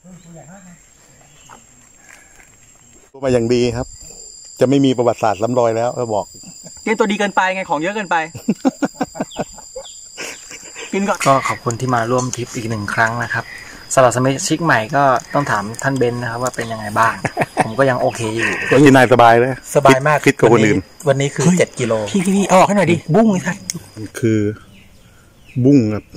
มาอย่างดีครับจะไม่มีประวัติศาสตร์ซ้ำรอยแล้วก็บอกเตรียมตัวดีเกินไปไงของเยอะเกินไปกินก่อนก็ขอบคุณที่มาร่วมทริปอีก1 ครั้งนะครับสำหรับสมาชิกใหม่ก็ต้องถามท่านเบนนะครับว่าเป็นยังไงบ้างผมก็ยังโอเคอยู่ก็ยินนายสบายเลยสบายมากคิดกับคนอื่นวันนี้คือ7 กิโลพี่เอาออกให้หน่อยดิบุ้งเลยท่านคือบุ้งครับ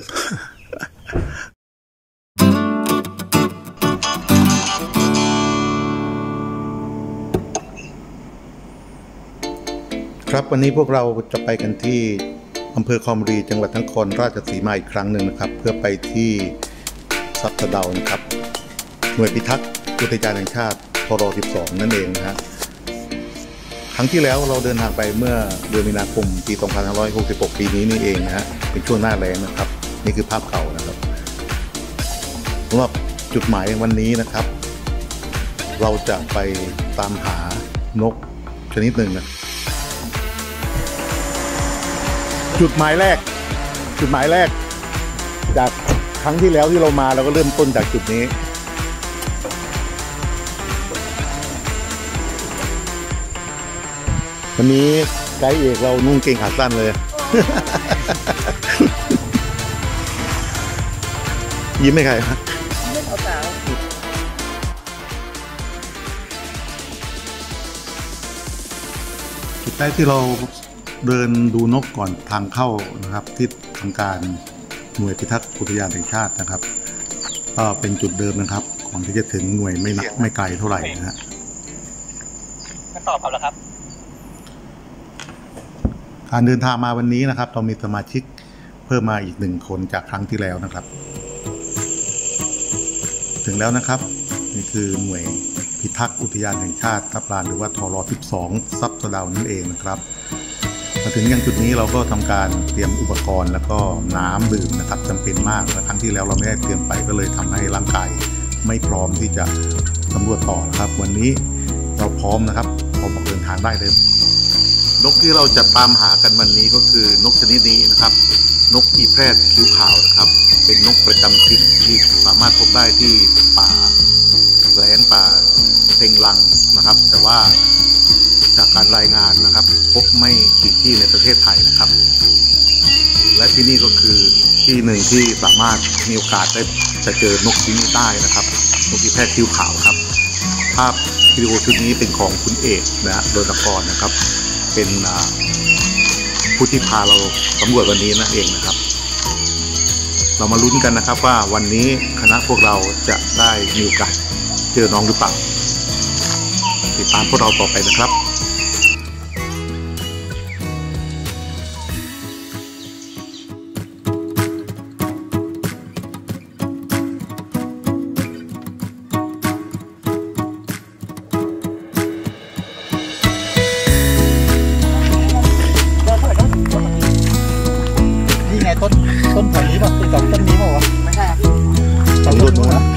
ครับวันนี้พวกเราจะไปกันที่อำเภอคอมรีจังหวัดนครราชสีมาอีกครั้งหนึ่งนะครับเพื่อไปที่ซับสะเดานะครับหน่วยพิทักษ์อุทยานแห่งชาติทร12นั่นเองนะฮะครั้งที่แล้วเราเดินทางไปเมื่อเดือนมีนาคมปี2566ปีนี้นี่เองนะฮะเป็นช่วงหน้าแล้งนะครับนี่คือภาพเก่านะครับสำหรับจุดหมายวันนี้นะครับเราจะไปตามหานกชนิดหนึ่งนะจุดหมายแรกจากครั้งที่แล้วที่เรามาเราก็เริ่มต้นจากจุดนี้วันนี้ไกด์เอกเรานุ่งเกงขาสั้นเลยยิ้มไม่ใครครับไม่เอาสาวจุดแรกที่เราเดินดูนกก่อนทางเข้านะครับที่ทางการหน่วยพิทักษ์อุทยานแห่งชาตินะครับก็เป็นจุดเดิมนะครับก่อนที่จะถึงหน่วยไม่ไกลเท่าไหร่นะฮะมาตอบครับแล้วครับการเดินทางมาวันนี้นะครับเรามีสมาชิกเพิ่มมาอีก1 คนจากครั้งที่แล้วนะครับถึงแล้วนะครับนี่คือหน่วยพิทักษ์อุทยานแห่งชาติทับลานหรือว่าทร12ซับสะเดานั่นเองนะครับมาถึงยังจุดนี้เราก็ทำการเตรียมอุปกรณ์แล้วก็น้ำดื่มนะครับจำเป็นมากและครั้งที่แล้วเราไม่ได้เตรียมไปก็เลยทำให้ร่างกายไม่พร้อมที่จะสำรวจต่อนะครับวันนี้เราพร้อมนะครับพร้อมออกเดินทางได้เลยนกที่เราจะตามหากันวันนี้ก็คือนกชนิดนี้นะครับนกอีแพรดคิ้วขาวนะครับเป็นนกประจำถิ่นที่สามารถพบได้ที่ป่าแล้งป่าเต็งลังนะครับแต่ว่าจากการรายงานนะครับพบไม่กี่ที่ในประเทศไทยนะครับและที่นี่ก็คือที่หนึ่งที่สามารถมีโอกาสได้จะเจอนกที่นี่ได้นะครับนกอีแพรดคิ้วขาวครับภาพวิดีโอชุดนี้เป็นของคุณเอกนะโดนกรนะครับเป็นผู้ที่พาเราสำรวจวันนี้นั่นเองนะครับเรามาลุ้นกันนะครับว่าวันนี้คณะพวกเราจะได้มีโอกาสเจอน้องหรือเปล่าติดตามพวกเราต่อไปนะครับต้นแถวนี้ป่ะคือต้นนี้ป่ะวะไม่ใช่ต้นรุ่นนู้นนะ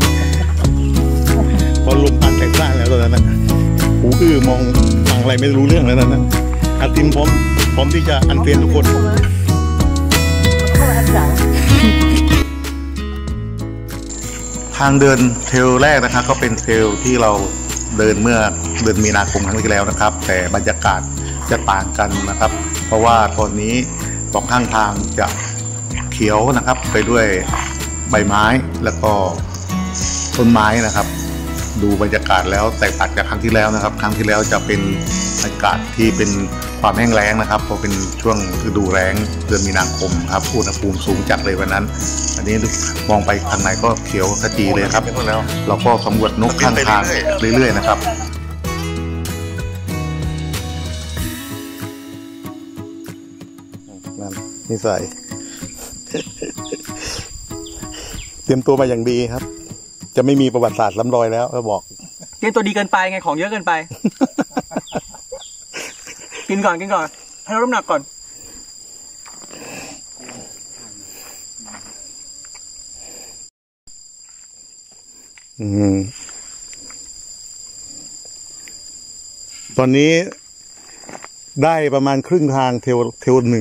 พอลมตัดแต่งสร้างแล้วตอนนั้นนะหูอื้อมองฟังอะไรไม่รู้เรื่องแล้วนะอาติมพร้อมที่จะอันเฟรนทุกคนทางเดินเทรลแรกนะครับก็เป็นเทรลที่เราเดินเมื่อเดือนมีนาคมครั้งที่แล้วนะครับแต่บรรยากาศจะต่างกันนะครับเพราะว่าตอนนี้2 ข้างทางจะเขียวนะครับไปด้วยใบไม้แล้วก็ต้นไม้นะครับดูบรรยากาศแล้วแตกต่างจากครั้งที่แล้วนะครับครั้งที่แล้วจะเป็นบรรยากาศที่เป็นความแห้งแล้งนะครับเพราะเป็นช่วงฤดูแล้งเดือนมีนาคมครับอุณหภูมิสูงจัดเลยวันนั้นอันนี้มองไปทางไหนก็เขียวขจีเลยครับเราก็สำรวจนกข้างทางเรื่อยๆนะครับนั่นนิสัยเตรียมตัวมาอย่างดีครับจะไม่มีประวัติศาสตร์ซ้ำรอยแล้วก็บอกเตรียมตัวดีเกินไปไงของเยอะเกินไป กินก่อนให้ลดน้ำหนักก่อนตอนนี้ได้ประมาณครึ่งทางเทล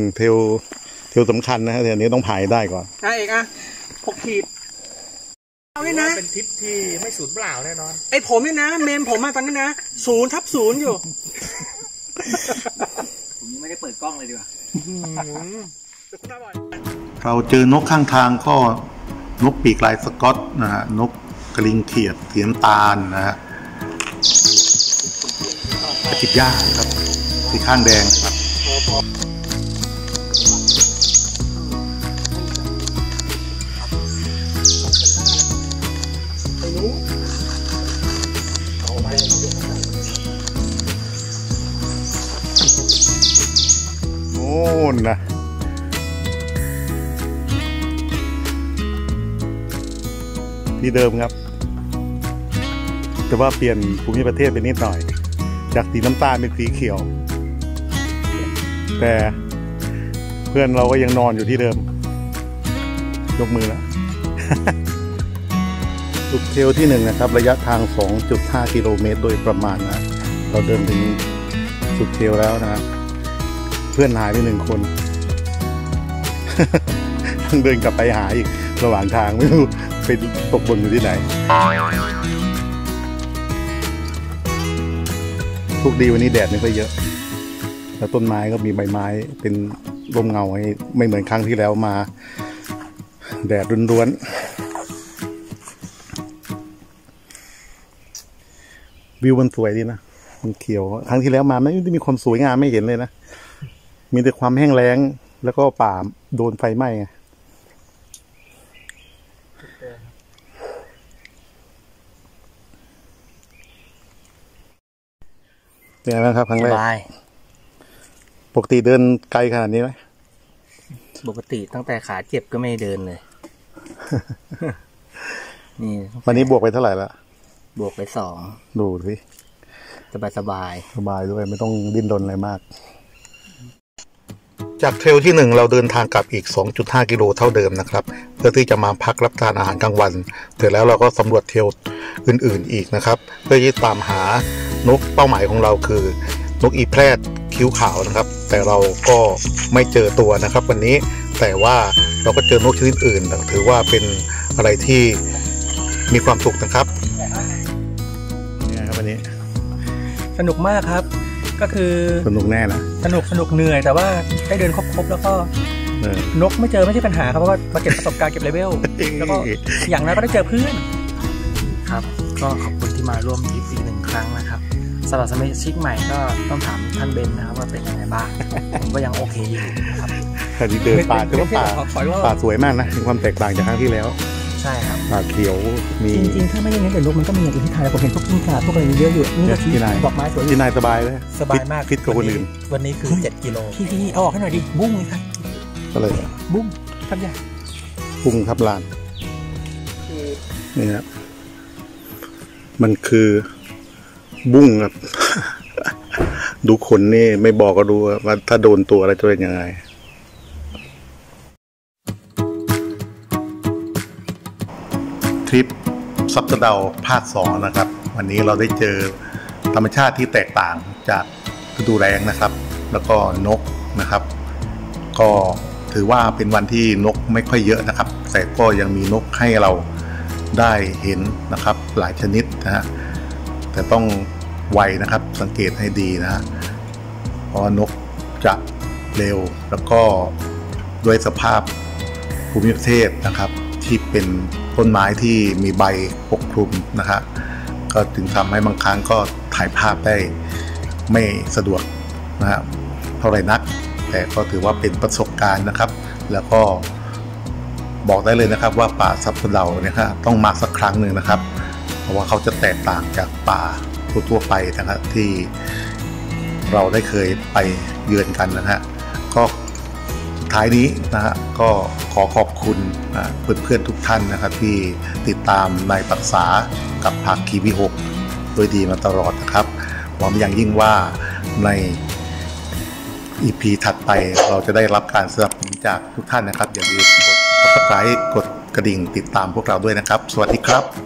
1เทลสำคัญนะฮะเดี๋ยวนี้ต้องผ่ายได้ก่อนเอกอ่ะ6 ขีดเอาเนี่ยนะเป็นทริปที่ไม่สูญเปล่าแน่นอนไอผมเนี่ยนะเมมผมมาตอนนี้นะ0/0อยู่ผมยังไม่ได้เปิดกล้องเลยดีกว่าเราเจอนกข้างทางก็นกปีกลายสก๊อตนะฮะนกกระลิงเขียดสีน้ำตาลนะฮะกระจิบหญ้าครับสีข้างแดงครับโน่นนะที่เดิมครับแต่ว่าเปลี่ยนภูมิประเทศไปนิดหน่อยจากสีน้ำตาลเป็นสีเขียวแต่เพื่อนเราก็ยังนอนอยู่ที่เดิมยกมือแล้ว สุดเทลที่1นะครับระยะทาง 2.5 กิโลเมตรโดยประมาณนะเราเดินถึงสุดเทลแล้วนะเพื่อนหายไป1 คน ต้องเดินกลับไปหาอีกระหว่างทางไม่รู้ไปตกบนอยู่ที่ไหนทุกดีวันนี้แดดไม่ค่อยเยอะแล้วต้นไม้ก็มีใบไม้เป็นร่มเงาให้ไม่เหมือนครั้งที่แล้วมาแดดร้วนๆวิวมันสวยดีนะมันเขียวครั้งที่แล้วมาไม่ได้มีความสวยงามไม่เห็นเลยนะมีแต่ความแห้งแล้งแล้วก็ป่าโดนไฟไหม้ไงเป็นไงบ้างครับครั้งแรกปกติเดินไกลขนาดนี้ไหมปกติตั้งแต่ขาเจ็บก็ไม่เดินเลย นี่วันนี้บวกไปเท่าไหร่ละบวกไป2 ดูสิสบายด้วยไม่ต้องดิ้นรนอะไรมากจากเทรลที่1เราเดินทางกลับอีก 2.5 กิโลเท่าเดิมนะครับเพื่อที่จะมาพักรับทานอาหารกลางวันเสร็จแล้วเราก็สำรวจเทรลอื่นๆอีกนะครับเพื่อที่ตามหานกเป้าหมายของเราคือนกอีแพรดคิ้วขาวนะครับแต่เราก็ไม่เจอตัวนะครับวันนี้แต่ว่าเราก็เจอนกชนิดอื่นถือว่าเป็นอะไรที่มีความสุขนะครับนี่ครับวันนี้สนุกมากครับก็คือสนุกแน่นะสนุกเหนื่อยแต่ว่าได้เดินครบแล้วก็นกไม่เจอไม่ใช่ปัญหาครับเพราะว่ามาเก็บประสบการณ์เก็บเลเวลแล้วก็อย่างนั้นก็ได้เจอเพื่อนครับก็ขอบคุณที่มาร่วมทริปอีก1 ครั้งนะครับสำหรับสมาชิกใหม่ก็ต้องถามท่านเบนนะครับว่าเป็นยังไงบ้างผมก็ยังโอเคอยู่นะครับที่เดินป่าถือว่าป่าสวยมากนะมีความแตกต่างจากครั้งที่แล้วใช่ครับป่าเขียวมีจริงๆถ้าไม่ได้เน้นแต่นกมันก็มีอย่างอื่นที่ไทยผมเห็นพวกกิ้งก่าพวกอะไรเยอะอยู่นี่ก็ที่ดอกไม้สวยที่นายสบายเลยสบายมากฟิตกว่าคนอื่นวันนี้คือ7 กิโลพี่เอาออกให้หน่อยดิบุ้งเลยครับอะไรบุ้งทับใหญ่บุ้งทับลานนี่ครับมันคือบุ้งครับ ดูขนนี่ไม่บอกก็ดูว่าถ้าโดนตัวอะไรจะเป็นยังไงทริปซับสะเดาภาค2นะครับวันนี้เราได้เจอธรรมชาติที่แตกต่างจากฤดูแล้งนะครับแล้วก็นกนะครับก็ถือว่าเป็นวันที่นกไม่ค่อยเยอะนะครับแต่ก็ยังมีนกให้เราได้เห็นนะครับหลายชนิดนะฮะแต่ต้องไวนะครับสังเกตให้ดีนะฮะเพราะนกจะเร็วแล้วก็ด้วยสภาพภูมิประเทศนะครับที่เป็นต้นไม้ที่มีใบปกคลุมนะครับก็ถึงทำให้บางครั้งก็ถ่ายภาพได้ไม่สะดวกนะฮะเท่าไหร่นักแต่ก็ถือว่าเป็นประสบการณ์นะครับแล้วก็บอกได้เลยนะครับว่าป่าซับสะเดาเนี่ยครับต้องมาสักครั้งหนึ่งนะครับเพราะว่าเขาจะแตกต่างจากป่าทั่วไปนะครับที่เราได้เคยไปเยือนกันนะฮะก็ท้ายนี้นะฮะก็ขอขอบคุณเพื่อนๆทุกท่านนะครับที่ติดตามนายปรักษากับภาคีวิหกโดยดีมาตลอดนะครับหวังอย่างยิ่งว่าใน EP ถัดไปเราจะได้รับการสนับสนุนจากทุกท่านนะครับอย่าลืมกด Subscribe กดกระดิ่งติดตามพวกเราด้วยนะครับสวัสดีครับ